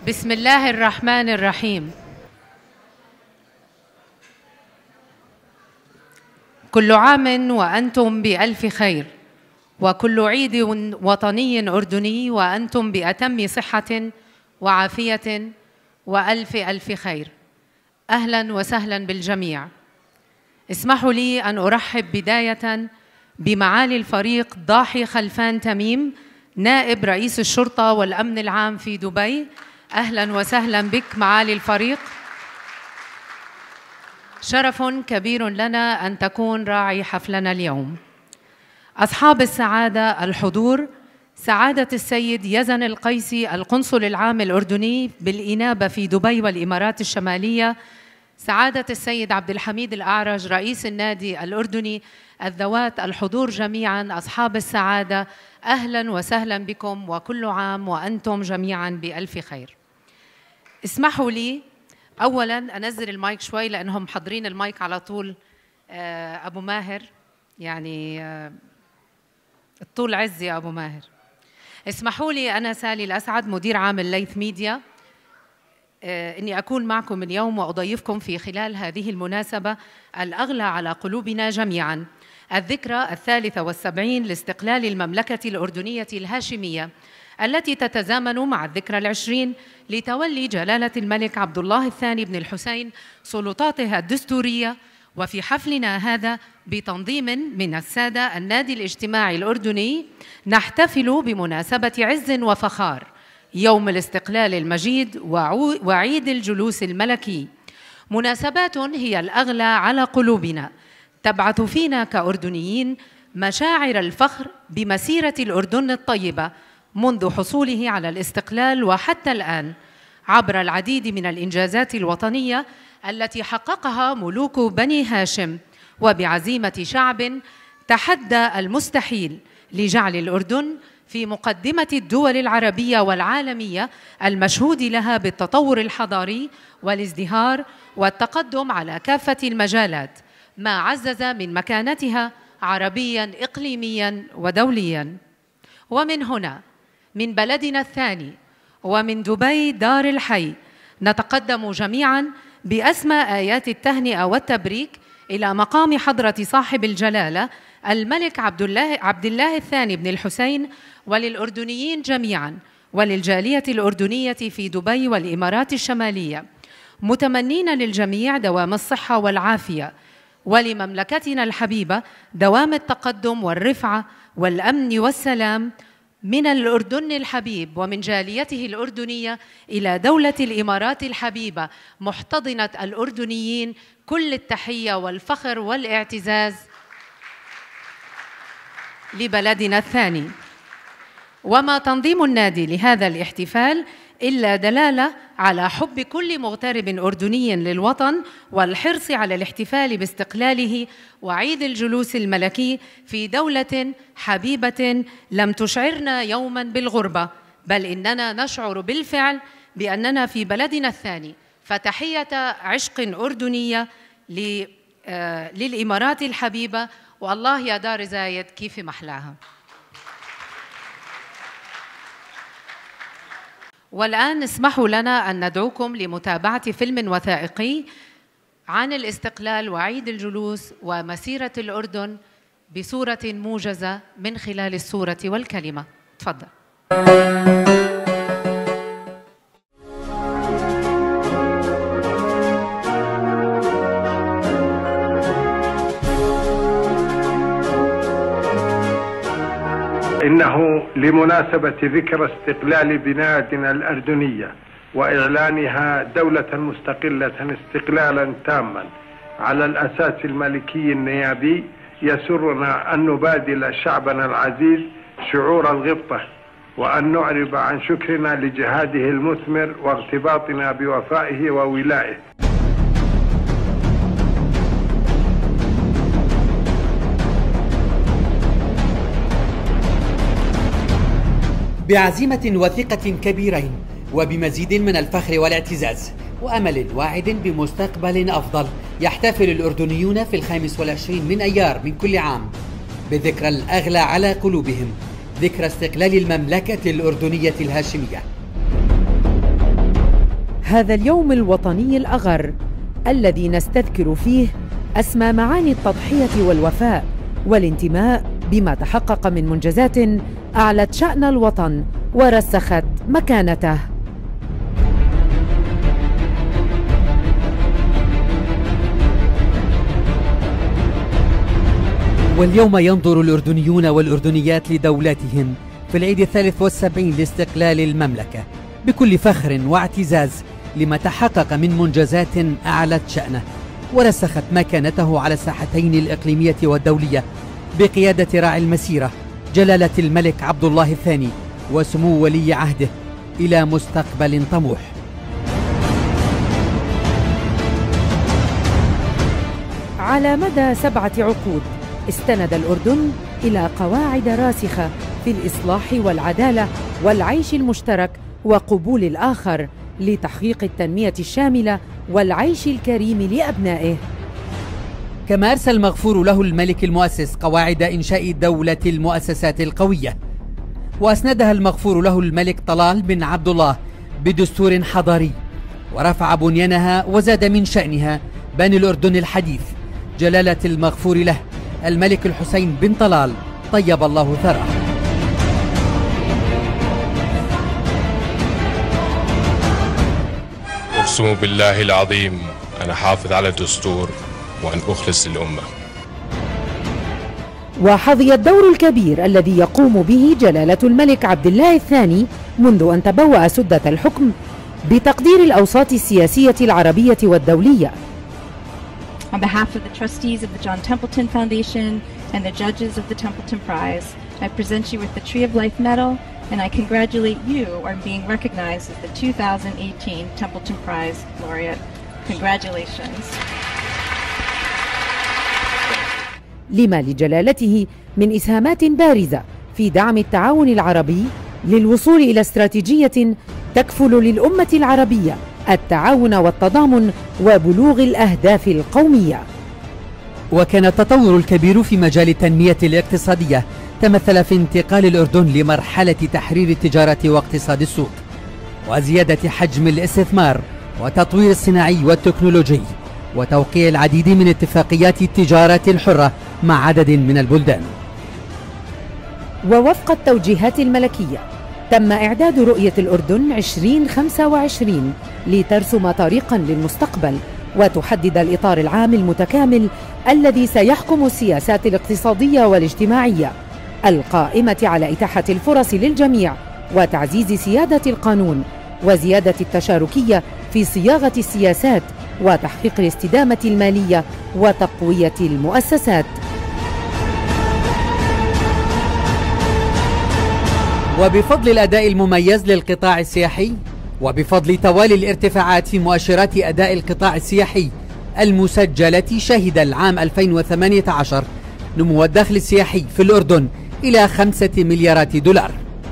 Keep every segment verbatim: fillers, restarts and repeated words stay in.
بسم الله الرحمن الرحيم. كل عام وأنتم بألف خير، وكل عيد وطني أردني وأنتم بأتم صحة وعافية وألف ألف خير. أهلا وسهلا بالجميع. اسمحوا لي أن أرحب بداية بمعالي الفريق ضاحي خلفان تميم، نائب رئيس الشرطة والأمن العام في دبي. أهلا وسهلا بك معالي الفريق. شرف كبير لنا أن تكون راعي حفلنا اليوم. أصحاب السعادة الحضور، سعادة السيد يزن القيسي القنصل العام الأردني بالإنابة في دبي والإمارات الشمالية، سعادة السيد عبد الحميد الأعرج رئيس النادي الأردني، الذوات الحضور جميعا، أصحاب السعادة، أهلا وسهلا بكم وكل عام وأنتم جميعا بألف خير. اسمحوا لي أولا أنزل المايك شوي لأنهم محضرين المايك على طول. أبو ماهر، يعني الطول عز يا أبو ماهر. اسمحوا لي أنا سالي الأسعد مدير عام الليث ميديا إني أكون معكم اليوم وأضيفكم في خلال هذه المناسبة الأغلى على قلوبنا جميعاً، الذكرى الثالثة والسبعين لاستقلال المملكة الأردنية الهاشمية، التي تتزامن مع الذكرى العشرين لتولي جلالة الملك عبد الله الثاني بن الحسين سلطاته الدستورية. وفي حفلنا هذا بتنظيم من السادة النادي الاجتماعي الأردني نحتفل بمناسبة عز وفخار يوم الاستقلال المجيد وعيد الجلوس الملكي، مناسبات هي الأغلى على قلوبنا، تبعث فينا كأردنيين مشاعر الفخر بمسيرة الأردن الطيبة منذ حصوله على الاستقلال وحتى الآن، عبر العديد من الإنجازات الوطنية التي حققها ملوك بني هاشم، وبعزيمة شعب تحدى المستحيل لجعل الأردن في مقدمة الدول العربية والعالمية المشهود لها بالتطور الحضاري والازدهار والتقدم على كافة المجالات، ما عزز من مكانتها عربياً إقليمياً ودولياً. ومن هنا من بلدنا الثاني ومن دبي دار الحي نتقدم جميعاً بأسمى آيات التهنئة والتبريك إلى مقام حضرة صاحب الجلالة الملك عبد الله عبد الله الثاني بن الحسين، وللأردنيين جميعاً وللجالية الأردنية في دبي والإمارات الشمالية، متمنين للجميع دوام الصحة والعافية، ولمملكتنا الحبيبة دوام التقدم والرفعة والأمن والسلام، من الأردن الحبيب ومن جاليته الأردنية إلى دولة الإمارات الحبيبة محتضنة الأردنيين، كل التحية والفخر والاعتزاز لبلدنا الثاني. وما تنظيم النادي لهذا الاحتفال إلا دلالة على حب كل مغترب أردني للوطن والحرص على الاحتفال باستقلاله وعيد الجلوس الملكي في دولة حبيبة لم تشعرنا يوماً بالغربة، بل إننا نشعر بالفعل بأننا في بلدنا الثاني. فتحية عشق أردنية للإمارات الحبيبة، والله يا دار زايد كيف محلاها. والآن اسمحوا لنا أن ندعوكم لمتابعة فيلم وثائقي عن الاستقلال وعيد الجلوس ومسيرة الأردن بصورة موجزة من خلال الصورة والكلمة. تفضل. إنه لمناسبة ذكرى استقلال بلادنا الأردنية وإعلانها دولة مستقلة استقلالا تاما على الأساس الملكي النيابي، يسرنا أن نبادل شعبنا العزيز شعور الغبطة، وأن نعرب عن شكرنا لجهاده المثمر وارتباطنا بوفائه وولائه. بعزيمة وثقة كبيرين وبمزيد من الفخر والاعتزاز وأمل واعد بمستقبل أفضل، يحتفل الأردنيون في الخامس والعشرين من أيار من كل عام بذكرى الأغلى على قلوبهم، ذكرى استقلال المملكة الأردنية الهاشمية. هذا اليوم الوطني الأغر الذي نستذكر فيه أسمى معاني التضحية والوفاء والانتماء بما تحقق من منجزات أعلت شأن الوطن ورسخت مكانته. واليوم ينظر الأردنيون والأردنيات لدولتهم في العيد الثالث والسبعين لاستقلال المملكة بكل فخر واعتزاز لما تحقق من منجزات أعلت شأنه ورسخت مكانته على الساحتين الإقليمية والدولية بقيادة راعي المسيرة جلالة الملك عبد الله الثاني وسمو ولي عهده إلى مستقبل طموح. على مدى سبعة عقود استند الأردن إلى قواعد راسخة في الإصلاح والعدالة والعيش المشترك وقبول الآخر لتحقيق التنمية الشاملة والعيش الكريم لأبنائه. كما أرسل المغفور له الملك المؤسس قواعد إنشاء دولة المؤسسات القوية، وأسندها المغفور له الملك طلال بن عبد الله بدستور حضاري، ورفع بنيانها وزاد من شأنها بني الأردن الحديث جلالة المغفور له الملك الحسين بن طلال طيب الله ثراه. أقسم بالله العظيم أن أحافظ على الدستور وأن أخلص للأمة. وحظي الدور الكبير الذي يقوم به جلالة الملك عبد الله الثاني منذ أن تبوأ سدة الحكم بتقدير الأوساط السياسية العربية والدولية. On behalf of the trustees of the John Templeton Foundation and the judges of the Templeton Prize, I present you with the Tree of Life Medal, and I congratulate you on being recognized as the two thousand eighteen Templeton Prize laureate. Congratulations. لما لجلالته من إسهامات بارزة في دعم التعاون العربي للوصول إلى استراتيجية تكفل للأمة العربية التعاون والتضامن وبلوغ الأهداف القومية. وكان التطور الكبير في مجال التنمية الاقتصادية تمثل في انتقال الأردن لمرحلة تحرير التجارة واقتصاد السوق وزيادة حجم الاستثمار وتطوير الصناعي والتكنولوجي وتوقيع العديد من اتفاقيات التجارة الحرة مع عدد من البلدان. ووفق التوجيهات الملكية تم إعداد رؤية الأردن عشرين خمسة وعشرين لترسم طريقاً للمستقبل وتحدد الإطار العام المتكامل الذي سيحكم السياسات الاقتصادية والاجتماعية القائمة على إتاحة الفرص للجميع وتعزيز سيادة القانون وزيادة التشاركية في صياغة السياسات وتحقيق الاستدامة المالية وتقوية المؤسسات. وبفضل الأداء المميز للقطاع السياحي وبفضل توالي الارتفاعات في مؤشرات أداء القطاع السياحي المسجلة، شهد العام ألفين وثمانية عشر نمو الدخل السياحي في الأردن إلى خمسة مليارات دولار.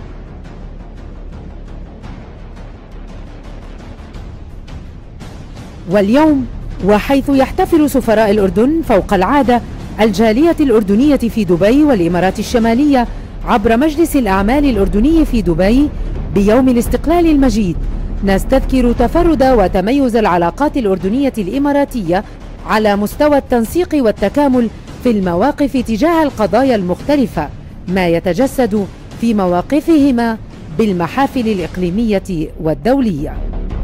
واليوم وحيث يحتفل سفراء الأردن فوق العادة الجالية الأردنية في دبي والإمارات الشمالية عبر مجلس الأعمال الأردني في دبي بيوم الاستقلال المجيد، نستذكر تفرد وتميز العلاقات الأردنية الإماراتية على مستوى التنسيق والتكامل في المواقف تجاه القضايا المختلفة، ما يتجسد في مواقفهما بالمحافل الإقليمية والدولية.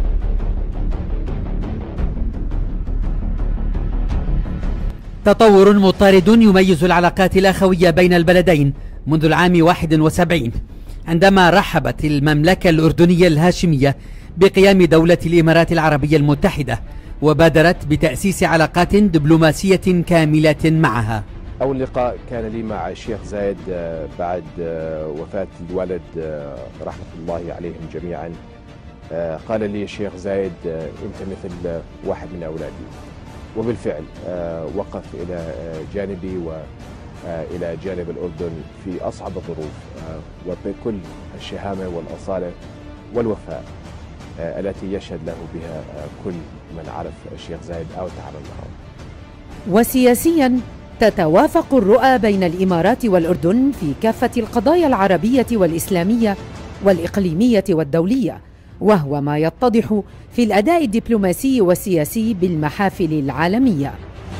تطور مضطرد يميز العلاقات الأخوية بين البلدين منذ العام واحد وسبعين عندما رحبت المملكة الأردنية الهاشمية بقيام دولة الإمارات العربية المتحدة وبادرت بتأسيس علاقات دبلوماسية كاملة معها. أول لقاء كان لي مع الشيخ زايد بعد وفاة الوالد رحمة الله عليهم جميعا. قال لي الشيخ زايد أنت مثل واحد من أولادي، وبالفعل وقف إلى جانبي وإلى جانب الأردن في أصعب الظروف وبكل الشهامة والأصالة والوفاء التي يشهد له بها كل من عرف الشيخ زايد أو تعامل معه. وسياسيا تتوافق الرؤى بين الإمارات والأردن في كافة القضايا العربية والإسلامية والإقليمية والدولية، وهو ما يتضح في الأداء الدبلوماسي والسياسي بالمحافل العالمية.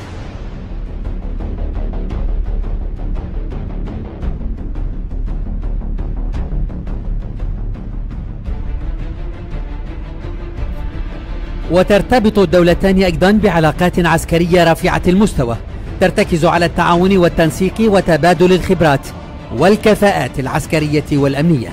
وترتبط الدولتان أيضا بعلاقات عسكرية رافعة المستوى ترتكز على التعاون والتنسيق وتبادل الخبرات والكفاءات العسكرية والأمنية.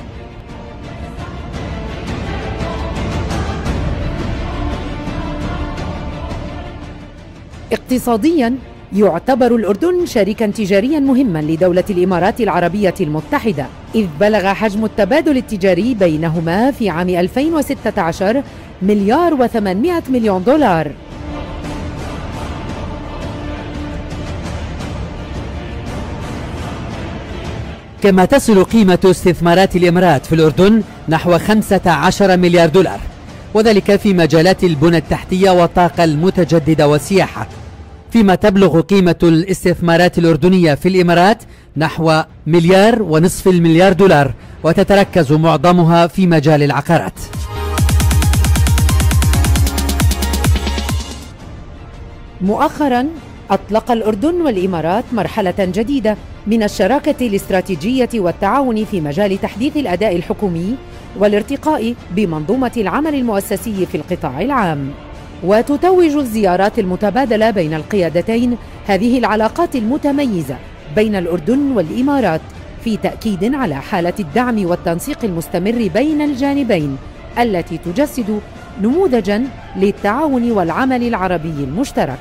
اقتصادياً يعتبر الأردن شريكاً تجارياً مهماً لدولة الإمارات العربية المتحدة، إذ بلغ حجم التبادل التجاري بينهما في عام ألفين وستة عشر مليار وثمانمائة مليون دولار. كما تصل قيمة استثمارات الإمارات في الأردن نحو خمسة عشر مليار دولار، وذلك في مجالات البنى التحتية والطاقة المتجددة والسياحة، فيما تبلغ قيمة الاستثمارات الأردنية في الإمارات نحو مليار ونصف المليار دولار، وتتركز معظمها في مجال العقارات. مؤخراً أطلق الأردن والإمارات مرحلة جديدة من الشراكة الاستراتيجية والتعاون في مجال تحديث الأداء الحكومي والارتقاء بمنظومة العمل المؤسسي في القطاع العام. وتتوج الزيارات المتبادلة بين القيادتين هذه العلاقات المتميزة بين الأردن والإمارات في تأكيد على حالة الدعم والتنسيق المستمر بين الجانبين التي تجسد نموذجاً للتعاون والعمل العربي المشترك.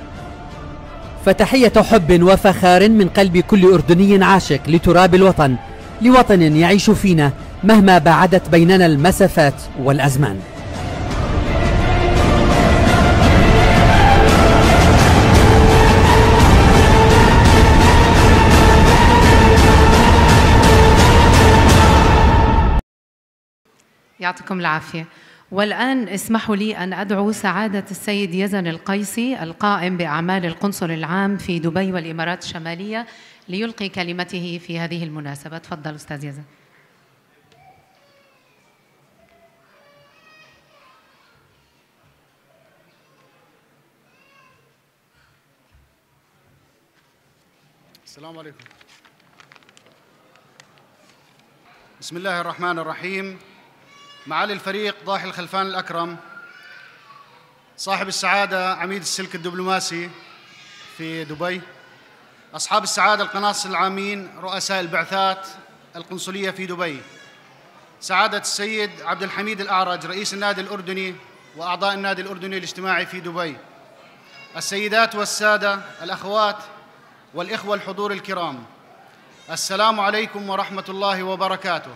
فتحية حب وفخار من قلب كل أردني عاشق لتراب الوطن، لوطن يعيش فينا مهما بعدت بيننا المسافات والأزمان. يعطيكم العافية. والآن اسمحوا لي أن أدعو سعادة السيد يزن القيسي القائم بأعمال القنصل العام في دبي والإمارات الشمالية ليلقي كلمته في هذه المناسبة. تفضل أستاذ يزن. السلام عليكم. بسم الله الرحمن الرحيم. معالي الفريق ضاحي الخلفان الأكرم، صاحب السعادة عميد السلك الدبلوماسي في دبي، أصحاب السعادة القناصل العامين، رؤساء البعثات القنصلية في دبي، سعادة السيد عبد الحميد الأعرج رئيس النادي الأردني وأعضاء النادي الأردني الاجتماعي في دبي، السيدات والسادة، الأخوات والإخوة الحضور الكرام، السلام عليكم ورحمة الله وبركاته.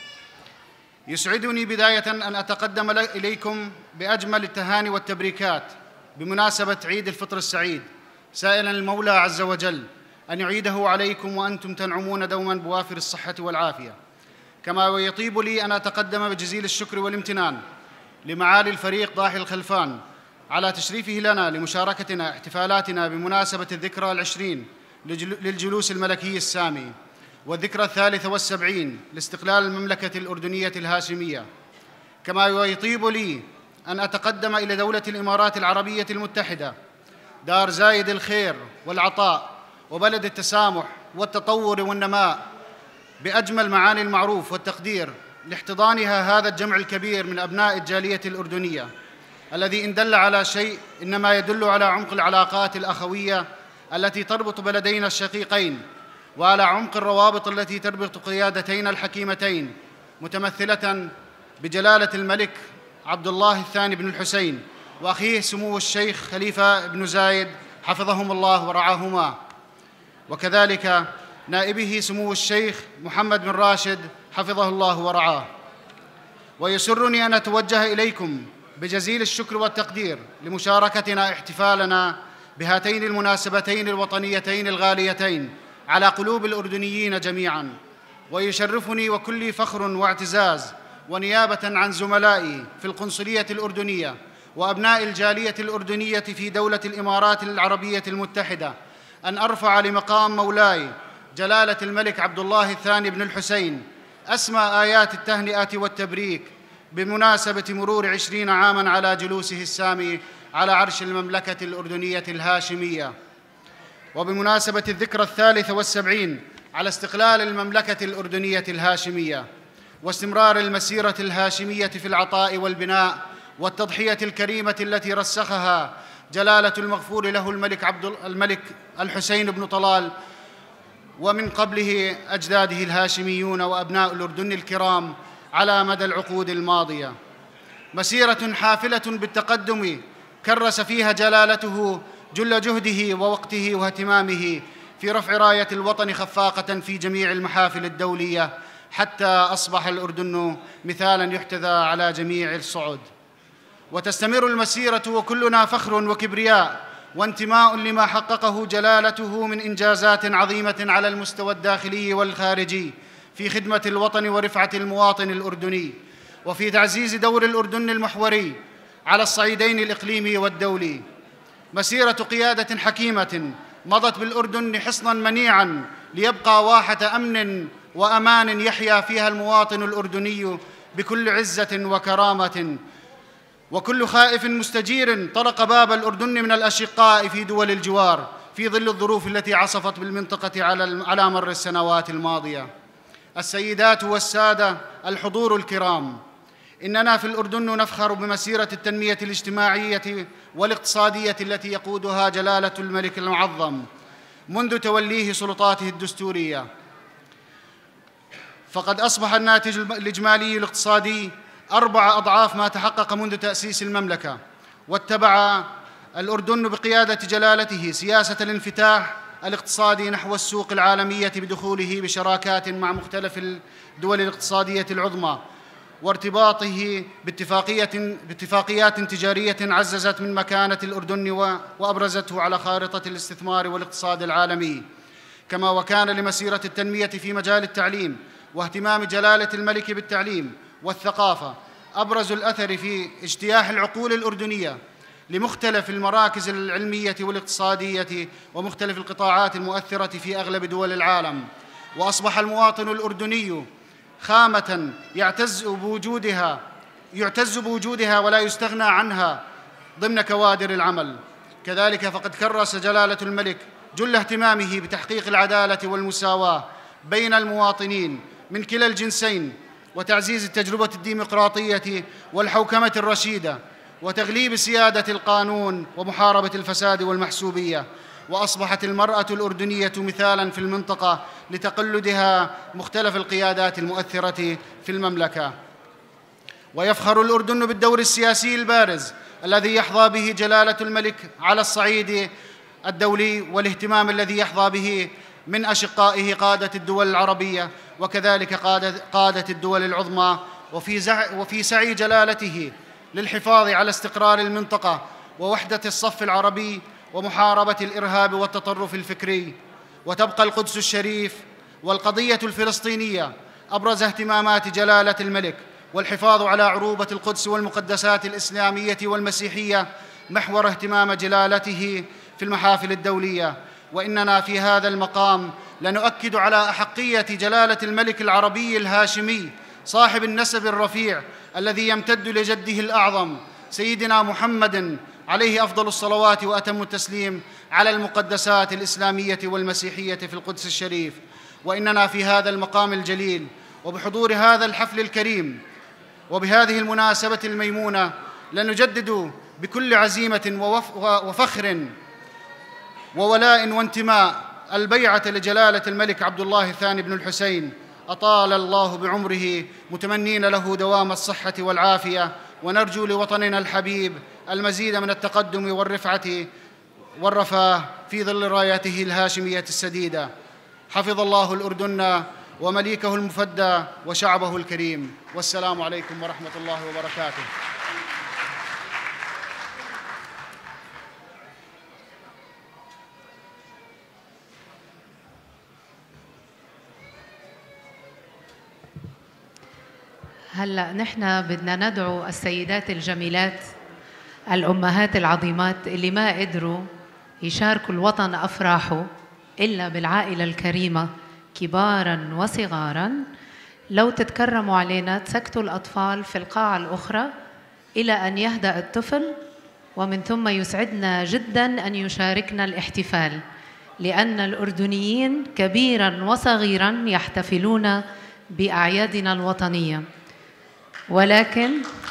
يسعدني بداية أن أتقدم إليكم بأجمل التهاني والتبريكات بمناسبة عيد الفطر السعيد، سائلاً المولى عز وجل أن يعيده عليكم وأنتم تنعمون دوماً بوافر الصحة والعافية. كما ويطيب لي أن أتقدم بجزيل الشكر والامتنان لمعالي الفريق ضاحي الخلفان على تشريفه لنا لمشاركتنا احتفالاتنا بمناسبة الذكرى العشرين للجلوس الملكي السامي والذكرى الثالثة والسبعين لاستقلال المملكة الأردنية الهاشمية. كما يطيب لي أن أتقدم إلى دولة الإمارات العربية المتحدة، دار زايد الخير والعطاء وبلد التسامح والتطور والنماء، بأجمل معاني المعروف والتقدير لاحتضانها هذا الجمع الكبير من أبناء الجالية الأردنية، الذي إن دل على شيء إنما يدل على عمق العلاقات الأخوية التي تربط بلدينا الشقيقين، وعلى عمق الروابط التي تربط قيادتين الحكيمتين، متمثلة بجلالة الملك عبد الله الثاني بن الحسين وأخيه سمو الشيخ خليفة بن زايد حفظهم الله ورعاهما، وكذلك نائبه سمو الشيخ محمد بن راشد حفظه الله ورعاه. ويسرني أن أتوجه إليكم بجزيل الشكر والتقدير لمشاركتنا احتفالنا بهاتين المناسبتين الوطنيتين الغاليتين على قلوب الأردنيين جميعاً. ويشرفني وكلي فخر واعتزاز، ونيابة عن زملائي في القنصلية الأردنية وأبناء الجالية الأردنية في دولة الإمارات العربية المتحدة، أن أرفع لمقام مولاي جلالة الملك عبد الله الثاني بن الحسين أسمى آيات التهنئة والتبريك بمناسبة مرور عشرين عاماً على جلوسه السامي على عرش المملكة الأردنية الهاشمية، وبمناسبة الذكرى الثالثة والسبعين على استقلال المملكة الأردنية الهاشمية، واستمرار المسيرة الهاشمية في العطاء والبناء والتضحية الكريمة التي رسخها جلالة المغفور له الملك عبد الملك الحسين بن طلال، ومن قبله أجداده الهاشميون وأبناء الأردن الكرام على مدى العقود الماضية. مسيرة حافلة بالتقدم كرس فيها جلالته جل جهده ووقته واهتمامه في رفع راية الوطن خفاقة في جميع المحافل الدولية، حتى أصبح الأردن مثالاً يحتذى على جميع الصعد. وتستمر المسيرة وكلنا فخر وكبرياء وانتماء لما حققه جلالته من إنجازات عظيمة على المستوى الداخلي والخارجي في خدمة الوطن ورفعة المواطن الأردني، وفي تعزيز دور الأردن المحوري على الصعيدين الإقليمي والدولي. مسيرة قيادة حكيمة مضت بالأردن حصناً منيعاً ليبقى واحة أمن وأمان يحيا فيها المواطن الأردني بكل عزة وكرامة، وكل خائف مستجير طرق باب الأردن من الأشقاء في دول الجوار في ظل الظروف التي عصفت بالمنطقة على مر السنوات الماضية. السيدات والسادة الحضور الكرام، إننا في الأردن نفخر بمسيرة التنمية الاجتماعية والاقتصادية التي يقودها جلالة الملك المعظم منذ توليه سلطاته الدستورية، فقد أصبح الناتج الإجمالي الاقتصادي أربع أضعاف ما تحقق منذ تأسيس المملكة. واتبع الأردن بقيادة جلالته سياسة الانفتاح الاقتصادي نحو السوق العالمية بدخوله بشراكات مع مختلف الدول الاقتصادية العظمى، وارتباطه باتفاقية باتفاقيات تجارية عززت من مكانة الأردن وأبرزته على خارطة الاستثمار والاقتصاد العالمي. كما وكان لمسيرة التنمية في مجال التعليم واهتمام جلالة الملك بالتعليم والثقافة أبرز الأثر في اجتياح العقول الأردنية لمختلف المراكز العلمية والاقتصادية ومختلف القطاعات المؤثرة في أغلب دول العالم. وأصبح المواطن الأردني خامة يعتز بوجودها يعتز بوجودها ولا يستغنى عنها ضمن كوادر العمل. كذلك فقد كرس جلالة الملك جل اهتمامه بتحقيق العدالة والمساواة بين المواطنين من كلا الجنسين، وتعزيز التجربة الديمقراطية والحوكمة الرشيدة، وتغليب سيادة القانون ومحاربة الفساد والمحسوبية. وأصبحت المرأة الأردنية مثالاً في المنطقة لتقلدها مختلف القيادات المؤثرة في المملكة. ويفخر الأردن بالدور السياسي البارز الذي يحظى به جلالة الملك على الصعيد الدولي، والاهتمام الذي يحظى به من أشقائه قادة الدول العربية وكذلك قادة الدول العظمى، وفي وفي سعي جلالته للحفاظ على استقرار المنطقة ووحدة الصف العربي ومحاربة الإرهاب والتطرف الفكري. وتبقى القدس الشريف والقضية الفلسطينية أبرز اهتمامات جلالة الملك، والحفاظ على عروبة القدس والمقدسات الإسلامية والمسيحية محور اهتمام جلالته في المحافل الدولية. وإننا في هذا المقام لنؤكد على أحقية جلالة الملك العربي الهاشمي صاحب النسب الرفيع الذي يمتد لجده الأعظم سيدنا محمد عليه أفضل الصلوات وأتم التسليم على المقدسات الإسلامية والمسيحية في القدس الشريف. وإننا في هذا المقام الجليل وبحضور هذا الحفل الكريم وبهذه المناسبة الميمونة لنجدد بكل عزيمة وفخر وولاء وانتماء البيعة لجلالة الملك عبد الله الثاني بن الحسين أطال الله بعمره، متمنين له دوام الصحة والعافية، ونرجو لوطننا الحبيب المزيد من التقدم والرفعة والرفاه في ظل رايته الهاشمية السديدة. حفظ الله الأردن ومليكه المفدى وشعبه الكريم، والسلام عليكم ورحمة الله وبركاته. هلأ نحن بدنا ندعو السيدات الجميلات الأمهات العظيمات اللي ما قدروا يشاركوا الوطن أفراحه إلا بالعائلة الكريمة كباراً وصغاراً لو تتكرموا علينا تسكتوا الأطفال في القاعة الأخرى إلى أن يهدأ الطفل، ومن ثم يسعدنا جدا أن يشاركنا الاحتفال، لأن الأردنيين كبيرا وصغيرا يحتفلون بأعيادنا الوطنية. ولكن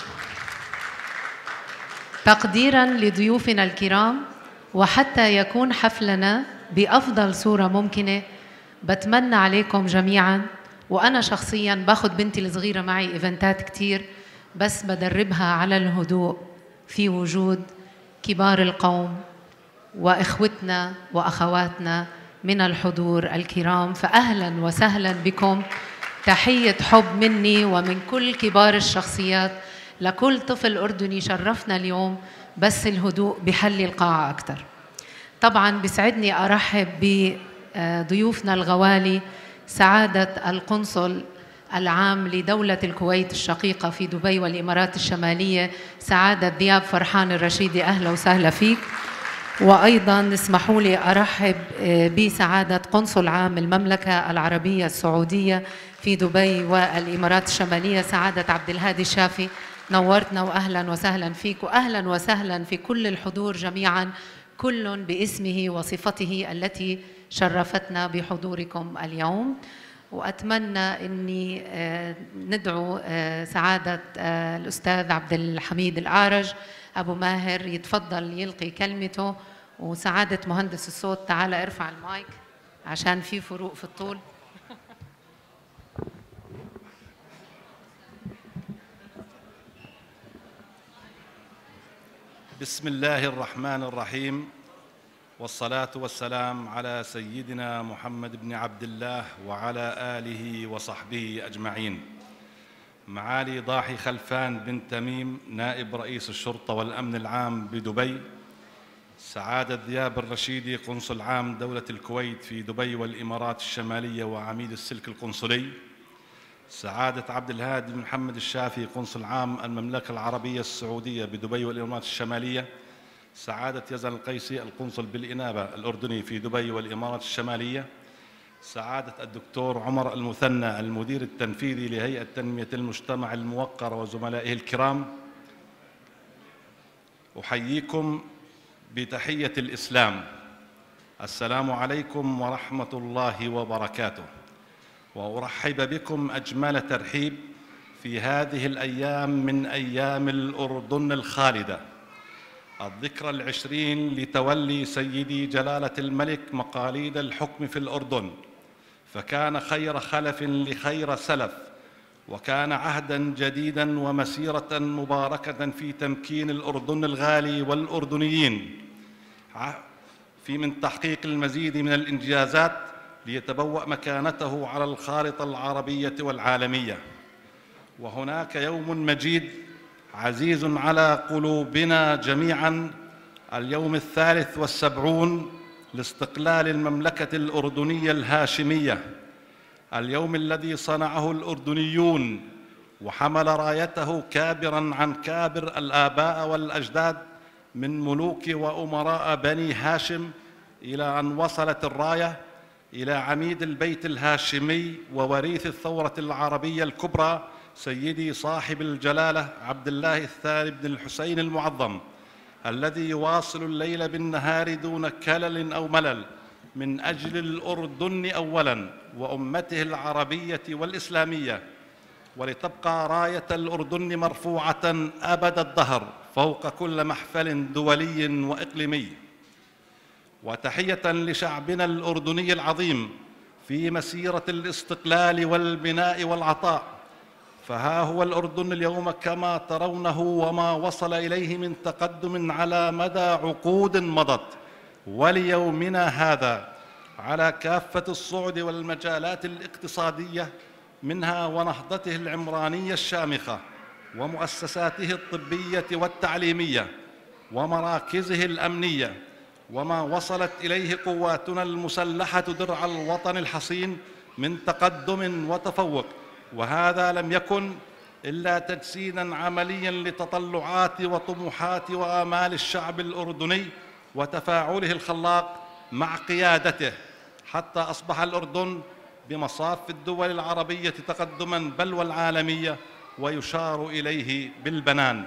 تقديرا لضيوفنا الكرام وحتى يكون حفلنا بأفضل صورة ممكنة، بتمنى عليكم جميعا، وأنا شخصيا باخد بنتي الصغيرة معي إيفنتات كتير، بس بدربها على الهدوء في وجود كبار القوم وإخوتنا وأخواتنا من الحضور الكرام. فأهلا وسهلا بكم، تحية حب مني ومن كل كبار الشخصيات لكل طفل أردني شرفنا اليوم، بس الهدوء بحلي القاعة أكتر. طبعا بسعدني أرحب بضيوفنا الغوالي، سعادة القنصل العام لدولة الكويت الشقيقة في دبي والإمارات الشمالية، سعادة ذياب فرحان الرشيدي، أهلا وسهلا فيك. وأيضا اسمحوا لي أرحب بسعادة قنصل عام المملكة العربية السعودية في دبي والإمارات الشمالية، سعادة عبد الهادي الشافي، نورتنا وأهلا وسهلا فيك، وأهلا وسهلا في كل الحضور جميعا، كل باسمه وصفته التي شرفتنا بحضوركم اليوم. وأتمنى أني ندعو سعادة الأستاذ عبد الحميد الأعرج أبو ماهر يتفضل يلقي كلمته، وسعادة مهندس الصوت تعال ارفع المايك عشان في فروق في الطول. بسم الله الرحمن الرحيم، والصلاة والسلام على سيدنا محمد بن عبد الله وعلى آله وصحبه أجمعين. معالي ضاحي خلفان بن تميم نائب رئيس الشرطة والأمن العام بدبي، سعادة ذياب الرشيدي قنصل عام دولة الكويت في دبي والإمارات الشمالية وعميد السلك القنصلي، سعادة عبد الهادي بن محمد الشافي قنصل عام المملكة العربية السعودية بدبي والإمارات الشمالية، سعادة يزن القيسي القنصل بالإنابة الأردني في دبي والإمارات الشمالية، سعادة الدكتور عمر المثنى المدير التنفيذي لهيئة تنمية المجتمع الموقر وزملائه الكرام، أحييكم بتحية الإسلام، السلام عليكم ورحمة الله وبركاته. وأرحب بكم أجمل ترحيب في هذه الأيام من أيام الأردن الخالدة، الذكرى العشرين لتولي سيدي جلالة الملك مقاليد الحكم في الأردن، فكان خير خلف لخير سلف، وكان عهداً جديداً ومسيرة مباركة في تمكين الأردن الغالي والأردنيين في من تحقيق المزيد من الإنجازات ليتبوأ مكانته على الخارطة العربية والعالمية. وهناك يوم مجيد عزيز على قلوبنا جميعاً، اليوم الثالث والسبعون لاستقلال المملكة الأردنية الهاشمية، اليوم الذي صنعه الأردنيون وحمل رايته كابراً عن كابر الآباء والأجداد من ملوك وأمراء بني هاشم، إلى أن وصلت الراية إلى عميد البيت الهاشمي ووريث الثورة العربية الكبرى سيدي صاحب الجلالة عبد الله الثاني بن الحسين المعظم، الذي يواصل الليل بالنهار دون كلل أو ملل من أجل الأردن أولاً وأمته العربية والإسلامية، ولتبقى راية الأردن مرفوعة أبد الدهر فوق كل محفل دولي وإقليمي. وتحية لشعبنا الأردني العظيم في مسيرة الاستقلال والبناء والعطاء، فها هو الأردن اليوم كما ترونه وما وصل إليه من تقدم على مدى عقود مضت، وليومنا هذا على كافة الصعد والمجالات الاقتصادية، منها ونهضته العمرانية الشامخة ومؤسساته الطبية والتعليمية ومراكزه الأمنية، وما وصلت إليه قواتنا المسلحة درع الوطن الحصين من تقدم وتفوق. وهذا لم يكن إلا تجسيداً عملياً لتطلعات وطموحات وآمال الشعب الأردني وتفاعله الخلاق مع قيادته، حتى أصبح الأردن بمصاف الدول العربية تقدماً بل والعالمية، ويشار إليه بالبنان.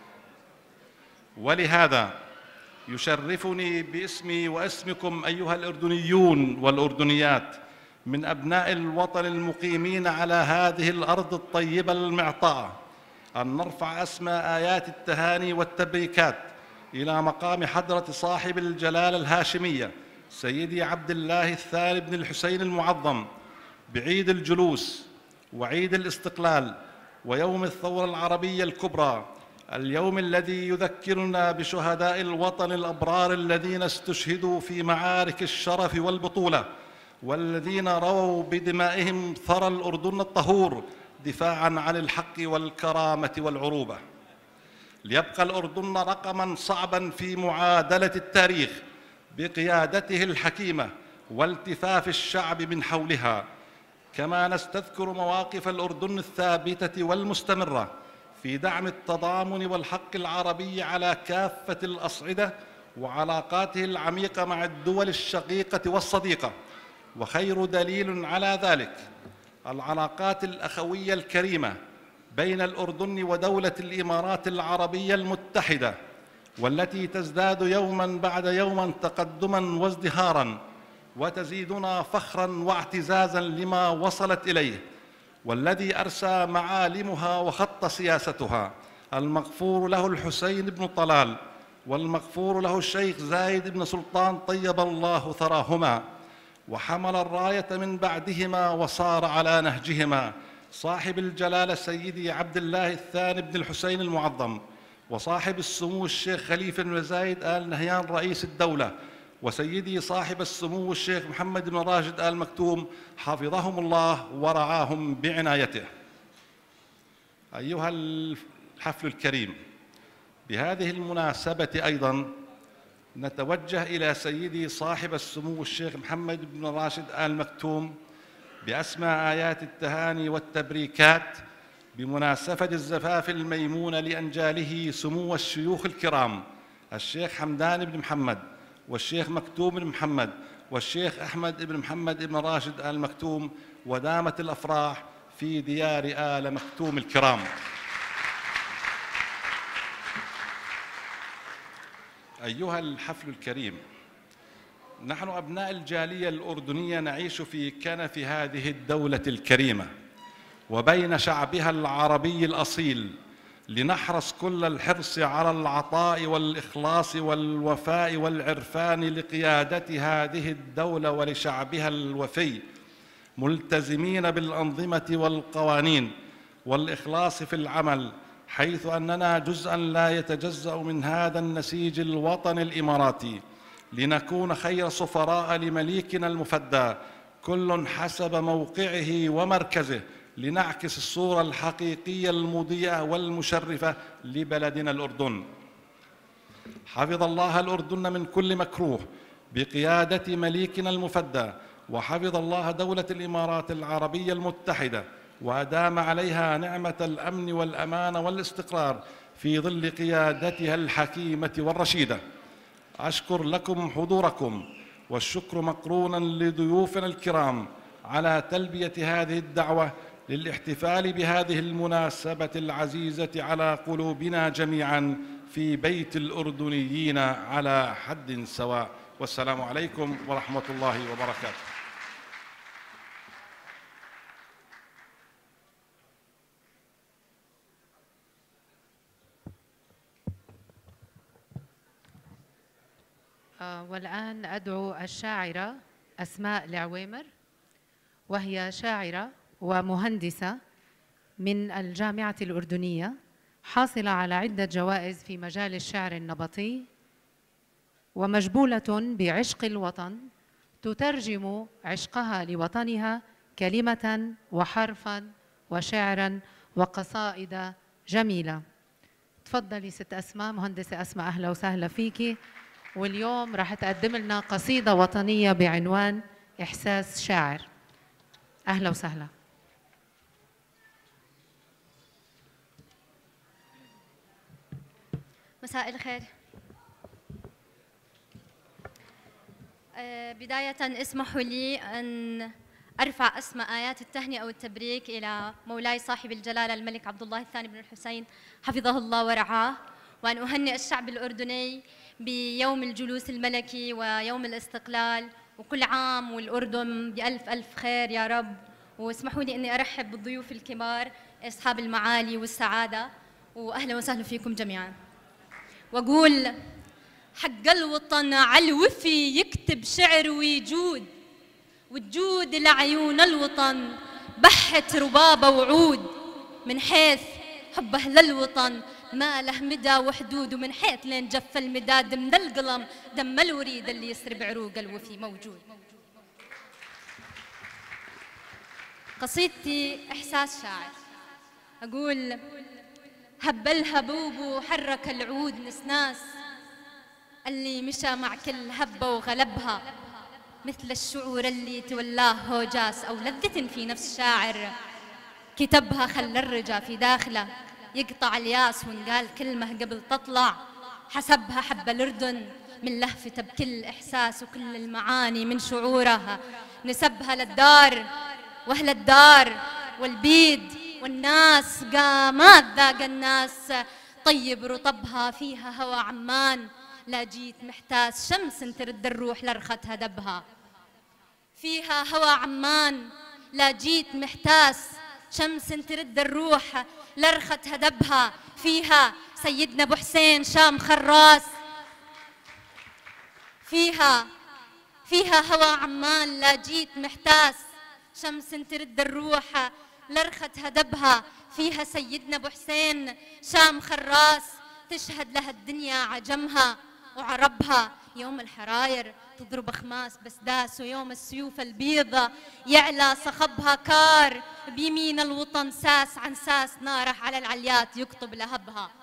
ولهذا يشرفني باسمي واسمكم أيها الأردنيون والأردنيات من أبناء الوطن المقيمين على هذه الأرض الطيبة المعطاءة أن نرفع أسمى آيات التهاني والتبريكات إلى مقام حضرة صاحب الجلالة الهاشمية سيدي عبد الله الثاني بن الحسين المعظم بعيد الجلوس وعيد الاستقلال ويوم الثورة العربية الكبرى، اليوم الذي يذكرنا بشهداء الوطن الأبرار الذين استشهدوا في معارك الشرف والبطولة، والذين رووا بدمائهم ثرى الأردن الطهور دفاعاً عن الحق والكرامة والعروبة. ليبقى الأردن رقماً صعباً في معادلة التاريخ بقيادته الحكيمة والتفاف الشعب من حولها، كما نستذكر مواقف الأردن الثابتة والمستمرة في دعم التضامن والحق العربي على كافة الأصعدة وعلاقاته العميقة مع الدول الشقيقة والصديقة. وخير دليل على ذلك العلاقات الأخوية الكريمة بين الأردن ودولة الإمارات العربية المتحدة، والتي تزداد يوماً بعد يوم تقدماً وازدهاراً، وتزيدنا فخراً واعتزازاً لما وصلت إليه، والذي أرسى معالمها وخط سياستها المغفور له الحسين بن طلال والمغفور له الشيخ زايد بن سلطان طيب الله ثراهما، وحمل الراية من بعدهما وصار على نهجهما صاحب الجلالة سيدي عبد الله الثاني بن الحسين المعظم، وصاحب السمو الشيخ خليفة بن زايد آل نهيان رئيس الدولة، وسيدي صاحب السمو الشيخ محمد بن راشد آل مكتوم حفظهم الله ورعاهم بعنايته. أيها الحفل الكريم، بهذه المناسبة أيضاً نتوجه إلى سيدي صاحب السمو الشيخ محمد بن راشد آل مكتوم بأسمى آيات التهاني والتبريكات بمناسبة الزفاف الميمون لأنجاله سمو الشيوخ الكرام الشيخ حمدان بن محمد والشيخ مكتوم بن محمد والشيخ أحمد بن محمد بن راشد آل مكتوم، ودامت الأفراح في ديار آل مكتوم الكرام. أيها الحفل الكريم، نحن أبناء الجالية الأردنية نعيش في كنف هذه الدولة الكريمة وبين شعبها العربي الأصيل، لنحرص كل الحرص على العطاء والإخلاص والوفاء والعرفان لقيادة هذه الدولة ولشعبها الوفي، ملتزمين بالأنظمة والقوانين والإخلاص في العمل، حيث أننا جزءاً لا يتجزأ من هذا النسيج الوطني الإماراتي، لنكون خير سفراء لمليكنا المفدى كل حسب موقعه ومركزه، لنعكس الصورة الحقيقية المضيئة والمشرفة لبلدنا الأردن. حفظ الله الأردن من كل مكروه بقيادة مليكنا المفدى، وحفظ الله دولة الإمارات العربية المتحدة، وأدام عليها نعمة الأمن والأمان والاستقرار في ظل قيادتها الحكيمة والرشيدة. أشكر لكم حضوركم، والشكر مقرونا لضيوفنا الكرام على تلبية هذه الدعوة للاحتفال بهذه المناسبة العزيزة على قلوبنا جميعا في بيت الأردنيين على حد سواء. والسلام عليكم ورحمة الله وبركاته. والآن أدعو الشاعرة أسماء العويمر، وهي شاعرة ومهندسة من الجامعة الأردنية، حاصلة على عدة جوائز في مجال الشعر النبطي، ومجبولة بعشق الوطن، تترجم عشقها لوطنها كلمة وحرفا وشعرا وقصائد جميلة. تفضلي ست أسماء. مهندسة أسماء، أهلا وسهلا فيكي. واليوم راح تقدم لنا قصيدة وطنية بعنوان إحساس شاعر. أهلا وسهلا. مساء الخير. بداية اسمحوا لي أن أرفع أسمى آيات التهنئة والتبريك إلى مولاي صاحب الجلالة الملك عبد الله الثاني بن الحسين حفظه الله ورعاه، وأن أهنئ الشعب الأردني بيوم الجلوس الملكي ويوم الاستقلال، وكل عام والأردن بألف ألف خير يا رب. واسمحوا لي أني أرحب بالضيوف الكبار أصحاب المعالي والسعادة، وأهلا وسهلا فيكم جميعا. وأقول حق الوطن عالوفي يكتب شعر ويجود، وتجود لعيون الوطن بحت ربابة وعود، من حيث حبه للوطن ما له مدى وحدود، ومن حيث لين جف المداد من القلم دم الوريد اللي يسرب عروق الوفي موجود. قصيدتي إحساس شاعر، أقول هب الهبوب وحرك العود نسناس، اللي مشى مع كل هبة وغلبها، مثل الشعور اللي تولاه هوجاس أو لذة في نفس شاعر كتبها، خلى الرجا في داخله يقطع الياس وإن قال كلمة قبل تطلع حسبها حب الأردن من لهفته بكل إحساس وكل المعاني من شعورها، نسبها للدار وأهل الدار والبيد والناس، قامات ذاق الناس طيب رطبها، فيها هوى عمان لا جيت محتاس، شمس ترد الروح لرختها دبها، فيها هوى عمان لا جيت محتاس، شمس ترد الروح لرختها دبها، فيها سيدنا ابو حسين شام خراس، فيها فيها هوى عمان لا جيت محتاس، شمس ترد الروح لرختها دبها، فيها سيدنا ابو حسين شام خراس، تشهد لها الدنيا عجمها وعربها، يوم الحراير تضرب خماس بسداس، ويوم السيوف البيضة يعلى صخبها كار، بيمين الوطن ساس عن ساس ناره على العليات يقطب لهبها.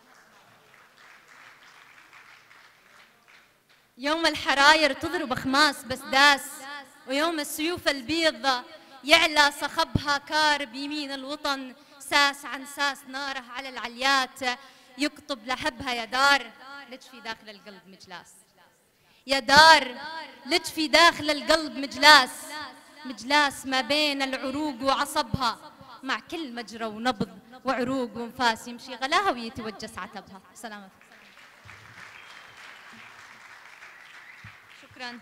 يوم الحراير تضرب خماس بسداس، ويوم السيوف البيضة يعلى صخبها كار، بيمين الوطن ساس عن ساس ناره على العليات يقطب لهبها. يا دار لج في داخل القلب مجلاس، يا دار لج في داخل القلب مجلاس، مجلاس ما بين العروق وعصبها، مع كل مجرى ونبض وعروق وانفاس يمشي غلاها ويتوجس عتبها. سلامة. شكرا.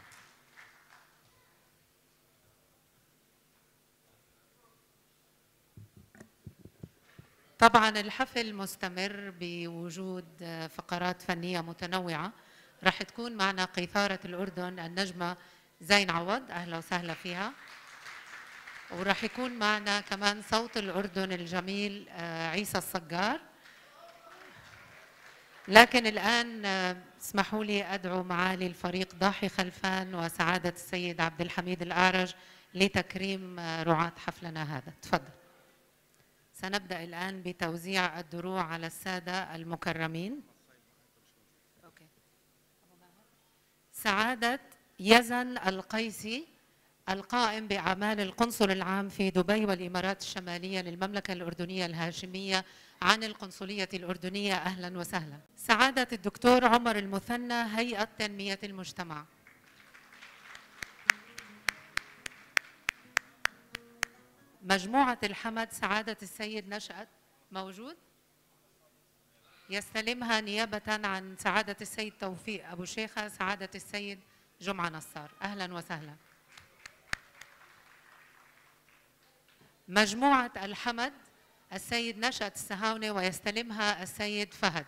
طبعا الحفل مستمر بوجود فقرات فنية متنوعة، راح تكون معنا قيثارة الأردن النجمة زين عوض، أهلا وسهلا فيها، وراح يكون معنا كمان صوت الأردن الجميل عيسى الصقار. لكن الآن اسمحوا لي أدعو معالي الفريق ضاحي خلفان وسعادة السيد عبد الحميد الأعرج لتكريم رعاة حفلنا هذا. تفضل. سنبدأ الآن بتوزيع الدروع على السادة المكرمين. أوكي. سعادة يزن القيسي القائم بأعمال القنصل العام في دبي والإمارات الشمالية للمملكة الأردنية الهاشمية عن القنصلية الأردنية، أهلا وسهلا. سعادة الدكتور عمر المثنى هيئة تنمية المجتمع. مجموعة الحمد سعادة السيد نشأت موجود؟ يستلمها نيابة عن سعادة السيد توفيق أبو شيخة سعادة السيد جمعة نصار، أهلا وسهلا. مجموعة الحمد السيد نشأت السهاونة ويستلمها السيد فهد.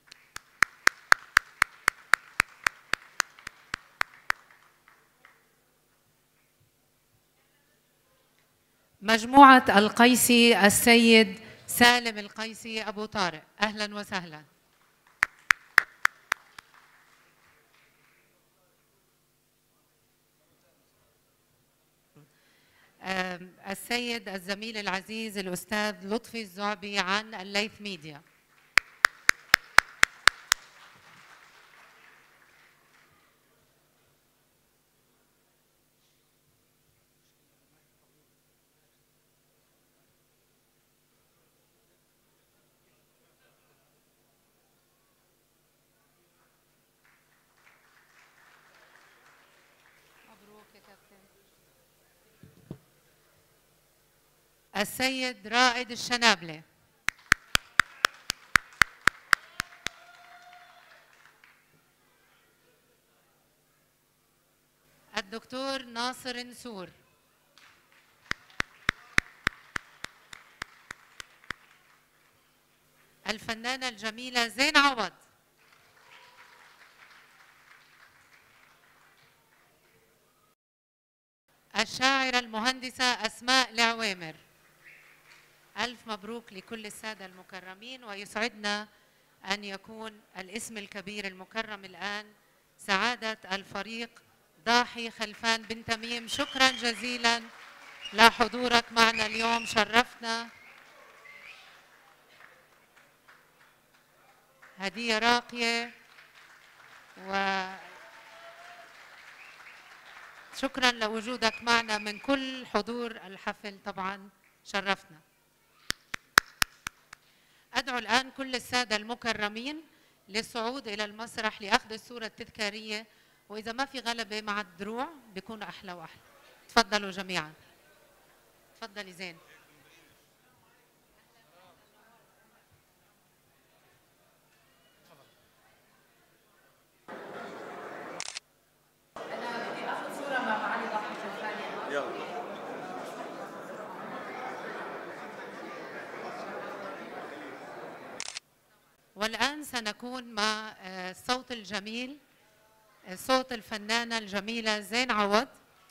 مجموعة القيسي السيد سالم القيسي أبو طارق، أهلا وسهلا. السيد الزميل العزيز الأستاذ لطفي الزعبي عن الليث ميديا. السيد رائد الشنابلة، الدكتور ناصر نسور، الفنانة الجميلة زين عوض، الشاعرة المهندسة أسماء العوامر. ألف مبروك لكل السادة المكرمين، ويسعدنا أن يكون الاسم الكبير المكرم الآن سعادة الفريق ضاحي خلفان بن تميم. شكرا جزيلا لحضورك معنا اليوم، شرفتنا. هدية راقية، وشكرا لوجودك معنا من كل حضور الحفل، طبعا شرفتنا. أدعو الآن كل السادة المكرمين للصعود إلى المسرح لأخذ الصورة التذكارية، وإذا ما في غلبة مع الدروع بيكون أحلى وأحلى. تفضلوا جميعا. تفضلي زين. أنا بدي آخذ صورة مع معالي ضاحي خلفان. يلا. والآن سنكون مع الصوت الجميل، صوت الفنانة الجميلة زين عوض.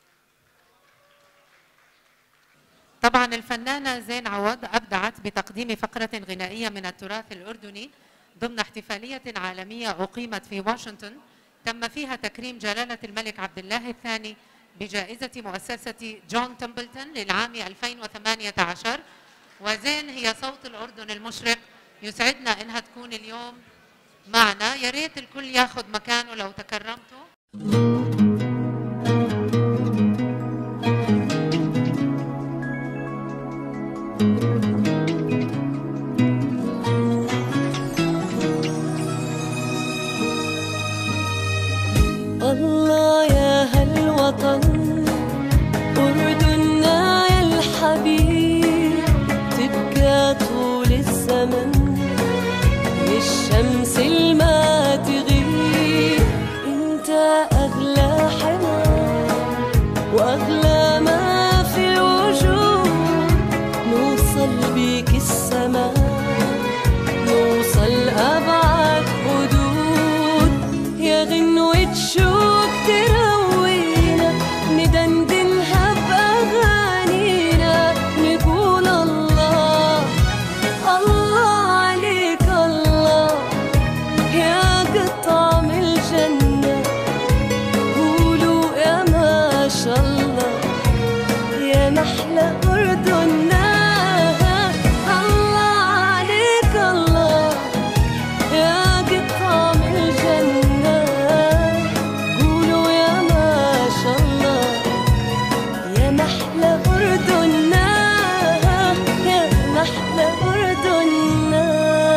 طبعا الفنانة زين عوض أبدعت بتقديم فقرة غنائية من التراث الأردني ضمن احتفالية عالمية أقيمت في واشنطن، تم فيها تكريم جلالة الملك عبد الله الثاني بجائزة مؤسسة جون تمبلتون للعام ألفين وثمانية عشر. وزين هي صوت الأردن المشرق، يسعدنا إنها تكون اليوم معنا. يا ريت الكل ياخذ مكانه لو تكرمتوا. الله يا هالوطن أردننا يا الحبيب، تبقى طول الزمن الشمس الما تغيب. انت اغلى حمام واغلى ما في الوجود، نوصل بيك السما نوصل ابعد حدود. يا غنوة شوق تروينا ندندنها باغانينا، نقول الله الله عليك الله يا قطع من الجنة. قولوا يا ما شاء الله يا محلى أردننا. الله عليك الله يا قطع من الجنة. قولوا يا ما شاء الله يا محلى أردننا، يا محلى أردننا.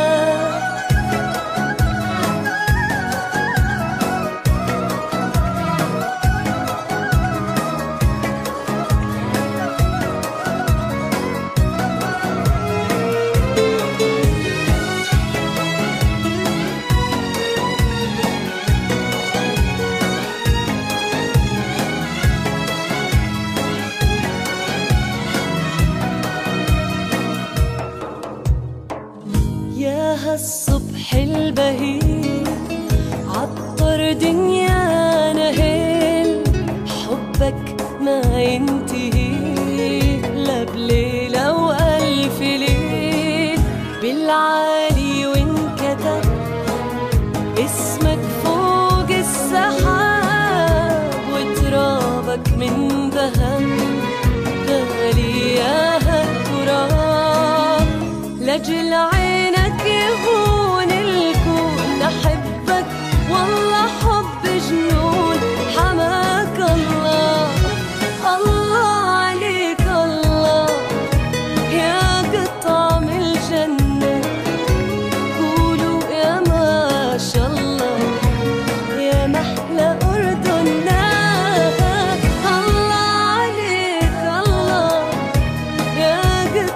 يا هالصبح البهيج عطر دنيانا هيل، حبك ما ينتهي لا بليلة وألف ليل. بالعالي وانكتب اسمك فوق السحاب، وترابك من ذهب غالي يا هالتراب. لجل عينك يهون الكون، أحبك والله حب جنون. حماك الله الله عليك الله يا قطع من الجنة. قولوا يا ما شاء الله يا محلى أردننا. الله عليك الله يا قطع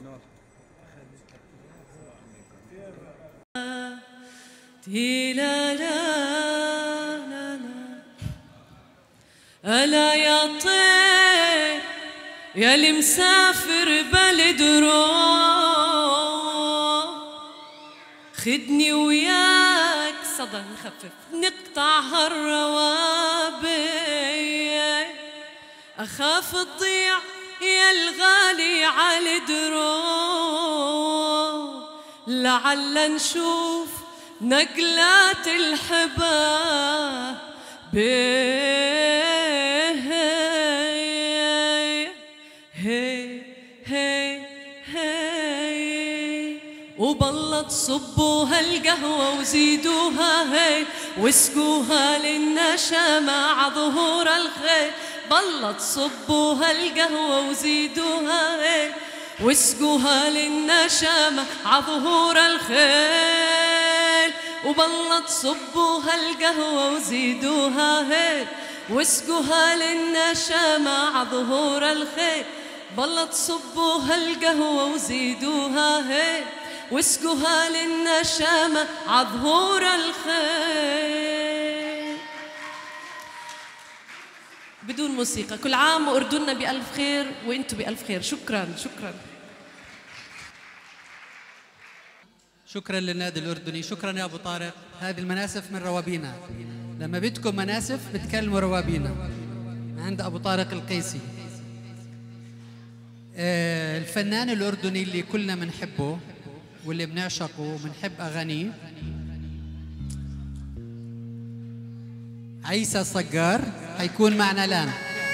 لا لا لا ألا يا طير يا اللي مسافر بلد روح خدني وياك صدى نخفف نقطع هالروابي أخاف تضيع يا الغالي على دروب لعل نشوف نقلات الحباب وبالله تصبوها القهوة وزيدوها هي واسقوها للنشا مع ظهور الخير بالله تصبوها القهوة وزيدوها هي واسقوها للنشا مع ظهور الخير وبالله تصبوها القهوة وزيدوها هي واسقوها للنشا مع ظهور الخير بالله تصبوها القهوة وزيدوها هي واسقوها للنشامة عظهور الخير. بدون موسيقى. كل عام وأردننا بألف خير وأنتم بألف خير. شكرا شكرا شكرا للنادي الأردني. شكرا يا أبو طارق. هذه المناسف من روابينا. لما بدكم مناسف بتكلموا روابينا عند أبو طارق القيسي. آه الفنان الأردني اللي كلنا بنحبه واللي بنعشقه وبنحب أغانيه عيسى الصقار حيكون معنا الآن.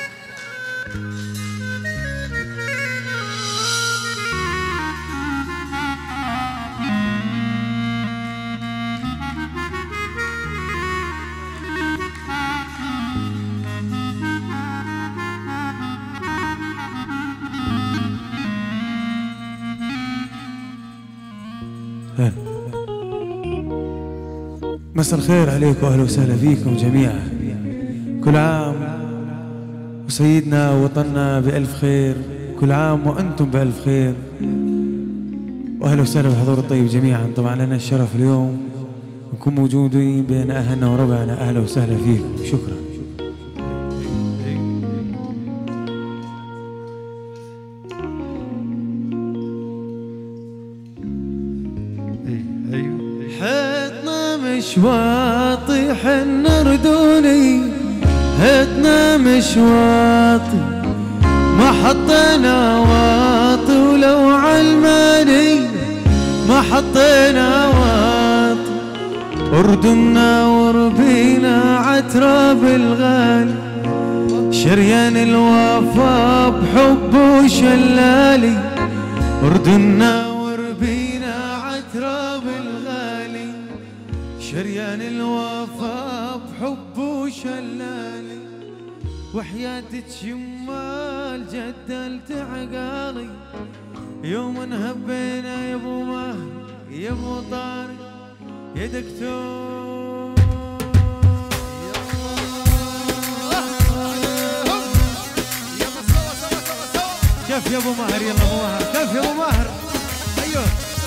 مساء الخير عليكم واهلا وسهلا فيكم جميعا. كل عام وسيدنا وطننا بألف خير. كل عام وأنتم بألف خير واهلا وسهلا بالحضور الطيب جميعا. طبعا لنا الشرف اليوم نكون موجودين بين أهلنا وربعنا. أهلا وسهلا فيكم. شكرا. مشواطي حنا ردوني هتنا مشواطي ما حطينا واطي ولو علماني ما حطينا واطي. أردنا وربينا عتراب الغالي شريان الوفا بحب وشلالي. أردنا وربينا عتراب الغالي شريان الوفا بحب وشلالي. وحياتك يما الجدلت عقالي يوم هبينا يا ابو مهر يا ابو طارق يا دكتور. كيف يا ابو مهر يلا ابو مهر كيف يا ابو مهر. ايوه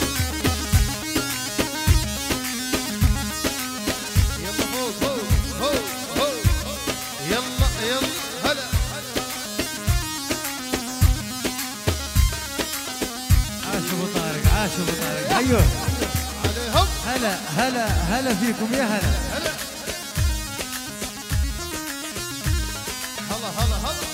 عاش ابو طارق. ايوه عليهم. هلا هلا هلا فيكم يا هلا. هلا هلا هلا هلا.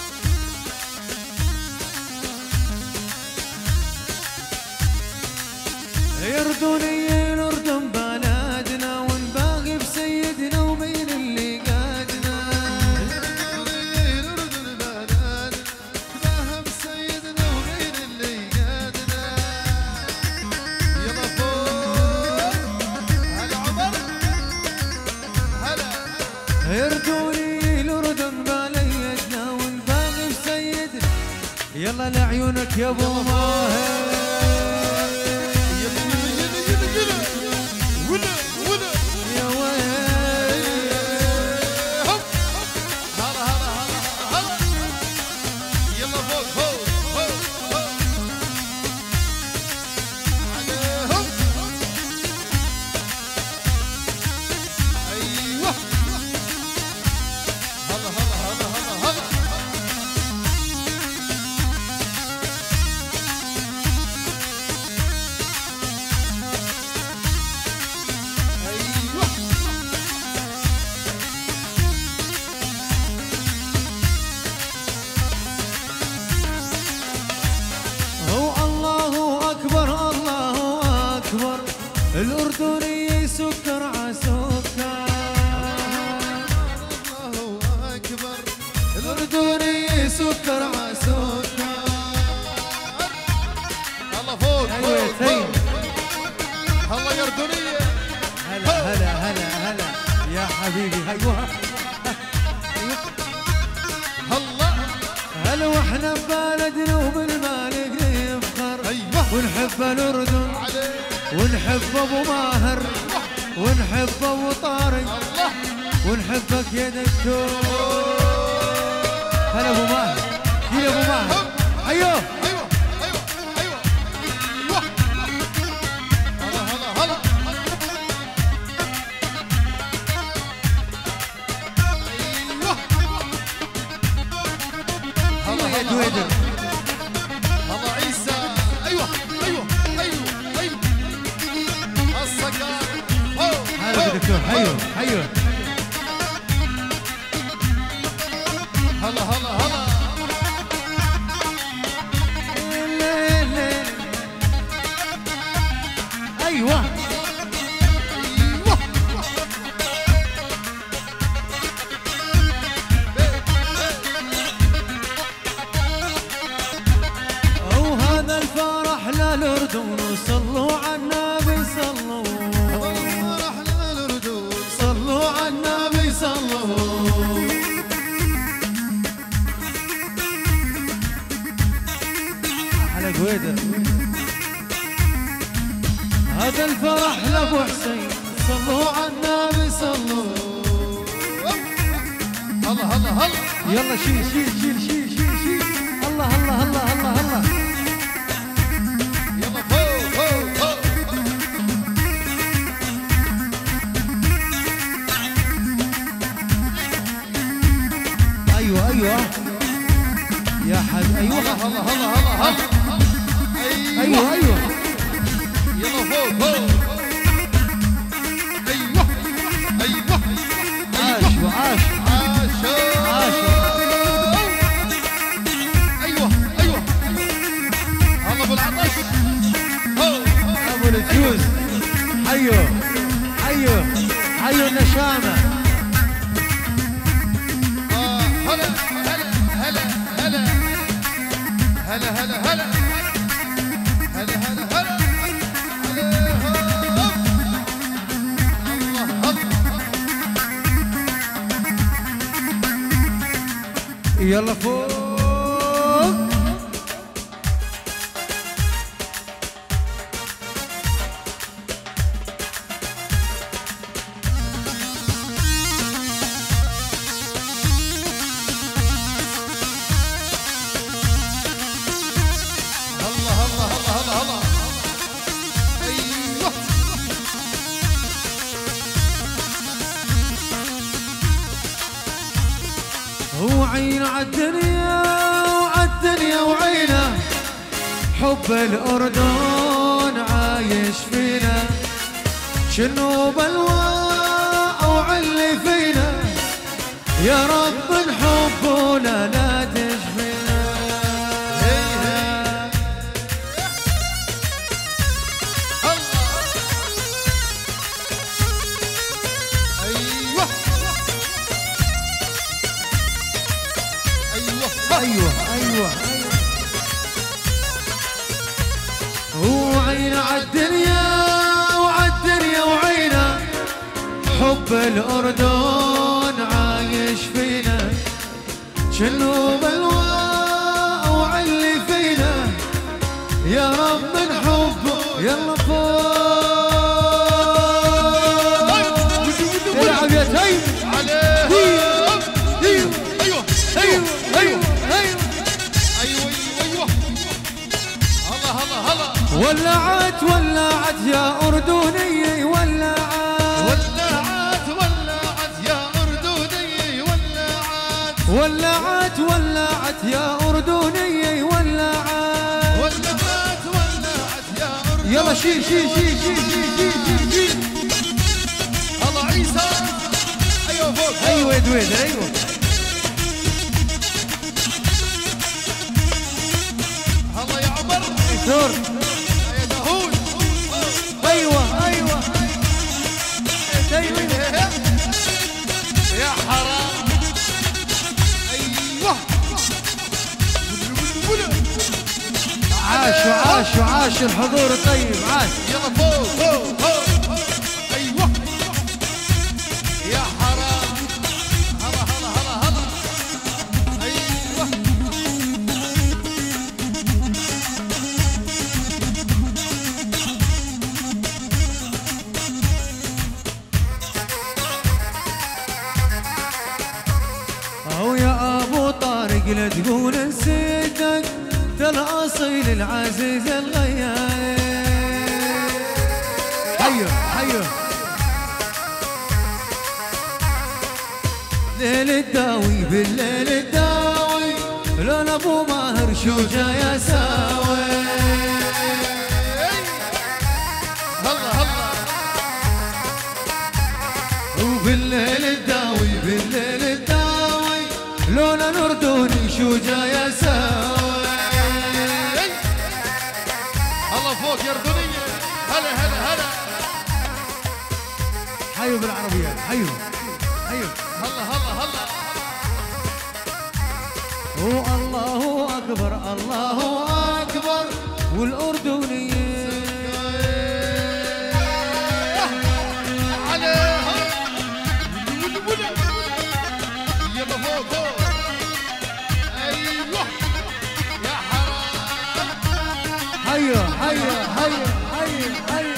يردوني الأردن بلدنا ونباغي بسيدنا وبين اللي قادنا. يردوني الأردن بلدنا نباغي بسيدنا وبين اللي قادنا. يلا فوق هلا عمر هلا. يردوني الأردن بلدنا ونباغي بسيدنا. يلا لعيونك يا ابو ماهر. حبيبي ايوه الله هلا واحنا ببلدنا وبالمالك نفخر ايوه ونحب الاردن ونحب ابو ماهر ونحب ابو طارق ونحبك يا دكتور. هلا ابو ماهر يا ابو ماهر ايوه ايوه ايوه ايوه هلا هلا هلا ايوه هلا يا دويدر هلا عيسى ايوه ايوه ايوه ايوه الصقر هلا يا دكتور ايوه ايوه هلا هلا هلا ايوه ايوه وهذا الفرح للاردن صلوا على النبي صلوا الفرح للاردن صلوا على النبي صلوا على قويدر. هذا الفرح لابو حسين صلوا على النبي صلوا. هلا هلا هلا يلا شيل شيل شيل شيل شيل شيل الله الله الله الله الله يلا فوق فوق فوق ايوه ايوه يا حد ايوه هلا هلا هلا هلا هلا ايوه ايوه يلا فوق فوق ايوه ايوه عاش وعاش عاش عاش ايوه ايوه هلا ابو العطش ابو الفيوز حيو حيو حيو النشامه اه هلا هلا هلا هلا هلا هلا هلا هلا هلا هلا يلا فوق الله الله الله الله الله ايوه هو عين عالدنيا وعالدنيا وعينه حب الأردن عايش فينا شنو بلوى أو علي فينا يا رب نحبه لا لا تشفينا. أيوه ايوه ايوه هو عين عالدنيا وعالدنيا وعينه حب الأردن عايش فينا شنو بلوى وعلي فينا يا رب نحبه يلا فوق العب يا تيم عليه ايوه ايوه ايوه ايوه ايوه ايوه هلا هلا هلا ولعت ولعت يا أردني ولعت ولعت ولعت يا أردني ولعت ولعت ولعت يا أردني ولعت ولعت ولعت يا أردني يلا شيل شيل شيل شيل شيل شيل شيل الله عيسى ايوه فوق ايوه يا دويدر ايوه الله يا عمر دكتور يا داوود ايوه ايوه ايوه يا حرام ايوه عاش وعاش وعاش الحضور الطيب عاش يلا فوق فوق فوق ايوه يا حرام عقله تقول نسيتك الاصيل العزيز الغياي. حيو حيو ليل الداوي بالليل الداوي لون ابو ماهر شوجه يا ساوي. هلا هلا وبالليل الداوي بالليل الداوي لون الاردني شوجه يا ساوي. الله فوق يا اردنيه. هلا هلا هلا حيو بالعربيه حيو حيو هلا هلا هلا. هو الله اكبر الله اكبر والاردنيين عليها يلا فوق فوق. ايوه يا حرام. حيو حيو حيو حيو حيو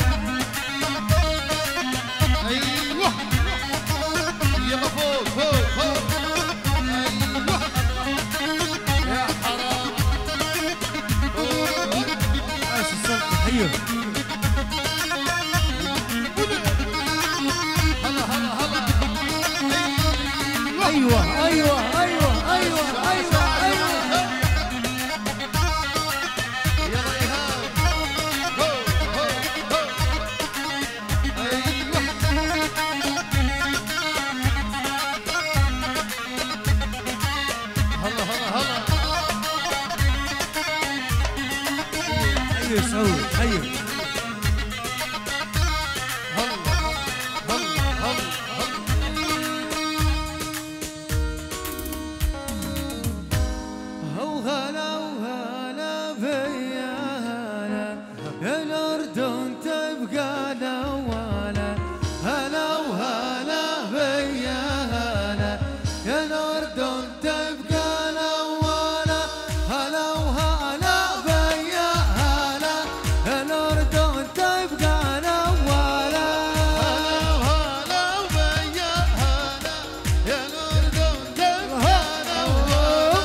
ايوه يلا فوق فوق فوق. ايوه يا حرام. عاش السلطة حيو. هلا هلا هلا. ايوه ايوه ايوه ايوه ايوه ايوه يا ريهام. هو هو هو. ايوه هلا هلا هلا. حيو سعود حيو. هلا هلا هلا هلا. هو هلا وهلا فيا هلا يا الأردن تبقى الأولى. هلا وهلا فيا هلا يا الأردن تبقى الأولى. هلا وهلا فيا هلا يا الأردن تبقى الأولى. هلا وهلا ويا هلا يا الأردن تبقى الأولى.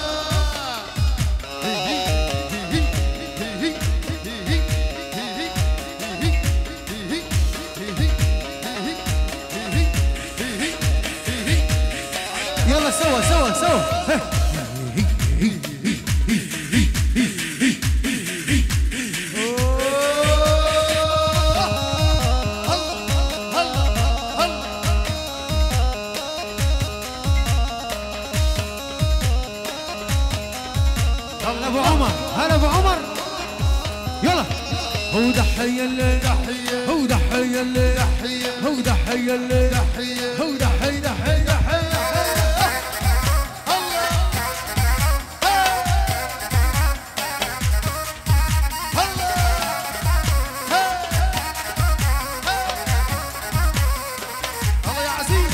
يلا سوا سوا سوا. هلا ابو عمر هلا ابو عمر. يلا هو دحية اللي تحية هو دحية اللي تحية هو دحية اللي تحية هو دحية دحية دحية. الله الله الله يا عزيز.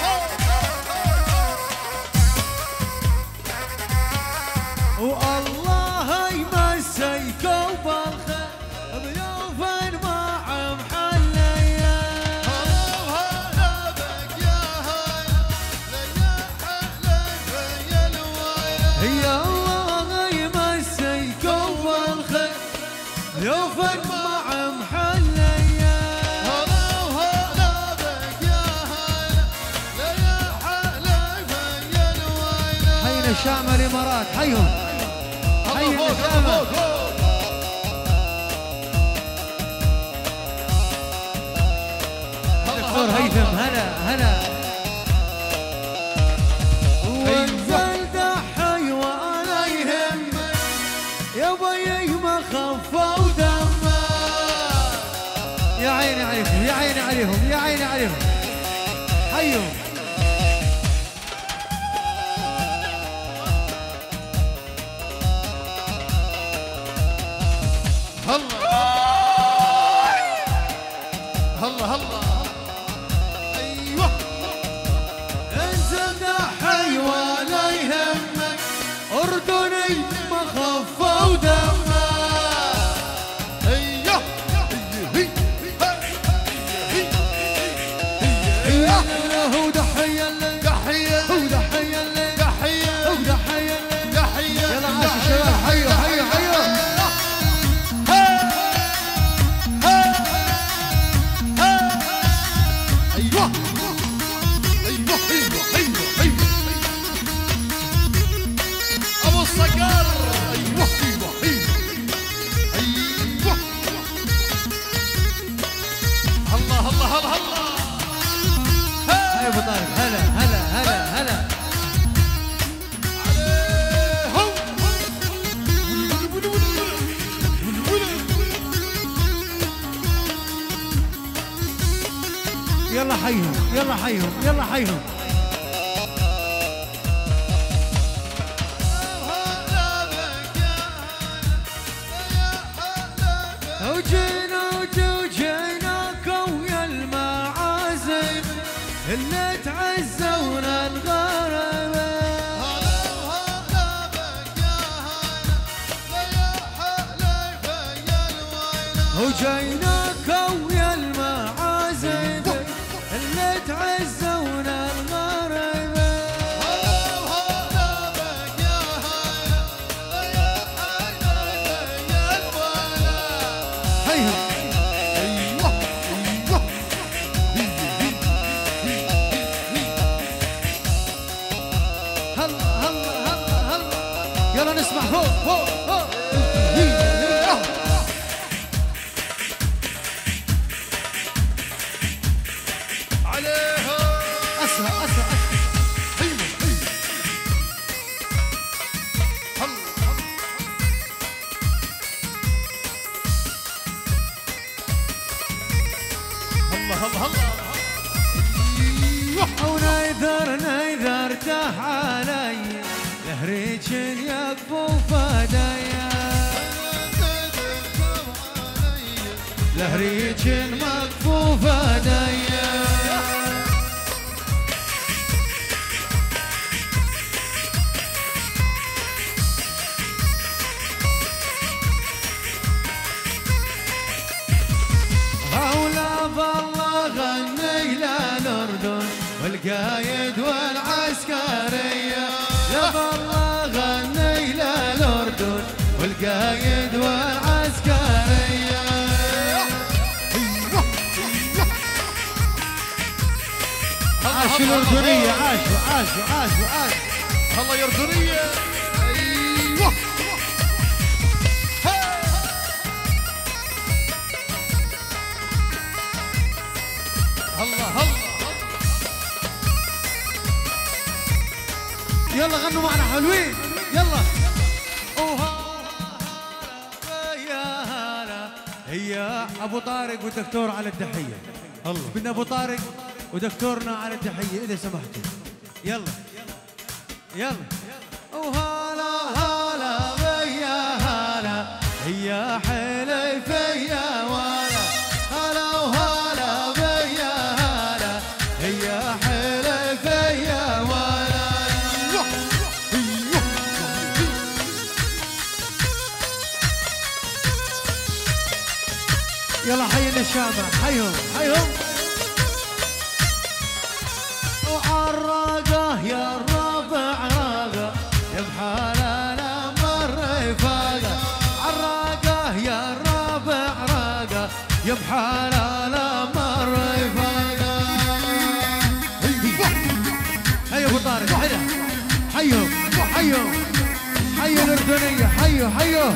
والله يمسيكوا بالخير ضيوفا مع محليا. هلا بك يا هلا يا حلا يا الويا. يا الله يمسيكوا بالخير ضيوفا مع محليا. هلا وهلا بك يا هلا يا حلا يا الويا. حينا الشام الامارات حيهم. الله فوق الله فوق فوق. دكتور هيثم هلا هلا. وانزل دحي وانا يهمك يا بيي ما خفوا دمك. يا عيني عليكم يا عيني عليهم يا عيني عليهم. حيهم. هلا هلا هلا. ايوه انزل دحي ولا يهمك اردني ما خفوا دمك. ايوه هو دحية اللي تحية هو دحية اللي تحية هو دحية اللي حيهم يلا حيهم يلا حيهم. وجينا وجيناكم يا المعازيم اللي تعزونا الغربة. وجيناكم يا المعازيم اللي تعزونا الغربة. هيا ايوه ايوه هلا هلا هلا هلا يلا نسمع فوق فوق فوق. عليها اسرع اسرع اسرع. هيا هيا هلا هلا هلا. ونايذر نايذر تعالي لهريج يكفو فدايا. لهريج مكفو فدايا. هولا بالله غني للأردن والقايد والعسكرية. يا بالله غني للأردن والقايد والعسكرية. عاشوا الأردنية عاشوا عاشوا عاشوا عاشوا. هلا يا أردنية. ايوه هلا هلا. يلا غنوا معنا حلوين يلا. يا هلا هي ابو طارق والدكتور على التحيه. الله بدنا ابو طارق ودكتورنا على التحيه اذا سمحتوا. يلا يلا. وهلا هلا ويا هلا هي حلي فيا ولا. هلا وهلا ويا هلا هي حلي فيا ولا. يلا حينا الشامع حيهم حيهم. وعالراقة يا الرابع راقة يا بحالنا مر رفاقة. عالراقة يا الرابع راقة يا بحالنا مر رفاقة. هيا ابو طارق حيا حيهم حيهم حيا الأردنية حيوا حيوا.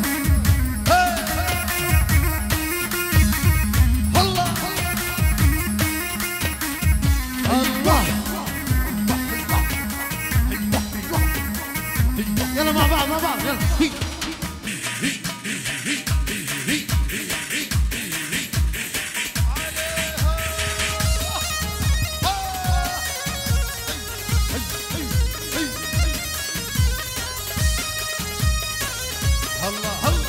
يلا مع بعض مع بعض يلا. هلا هلا.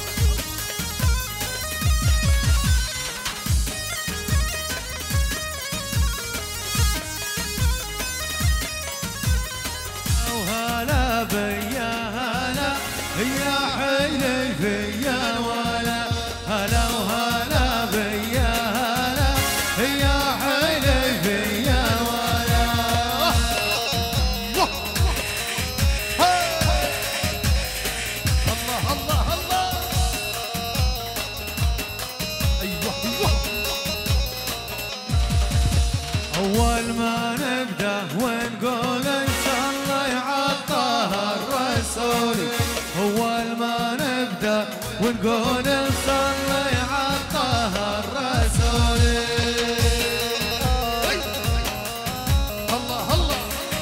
وهلا بيا هلا يا حيلي فيا ولا. هلا وهلا بيا هلا يا حيلي فيا ولا. هلا هلا هلا. ايوه ايوه. اول ما نبدا ونقول نصلي على طه الرسول. اول ما نبدا ونقول نصلي على طه الرسول. هلا هلا.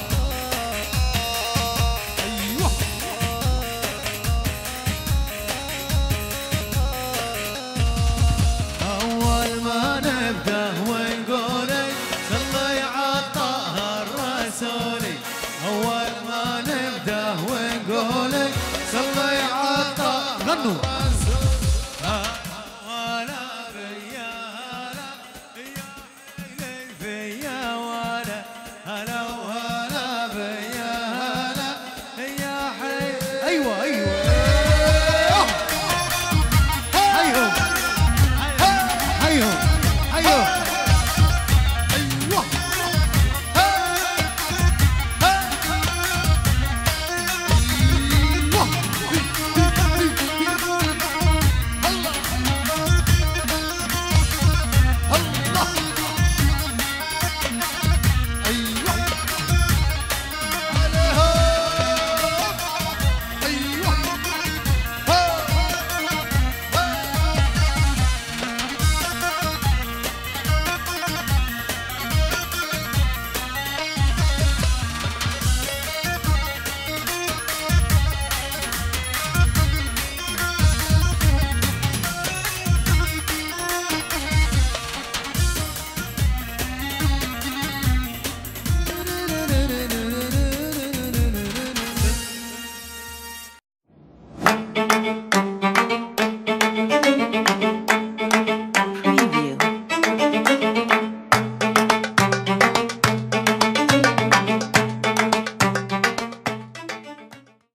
ايوه. اول ما نبدا ونقول Preview.